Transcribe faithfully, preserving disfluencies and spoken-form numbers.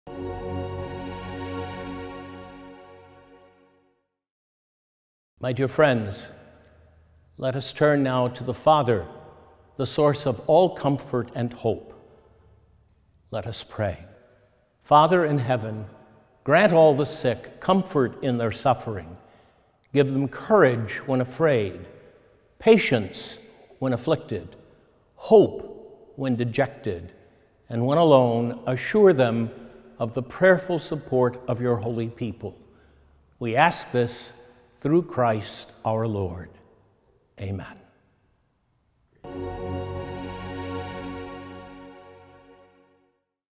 My dear friends, let us turn now to the Father, the source of all comfort and hope. Let us pray. Father in heaven, grant all the sick comfort in their suffering. Give them courage when afraid, patience when afflicted, hope when dejected, and when alone, assure them of the prayerful support of your holy people. We ask this through Christ our Lord. Amen.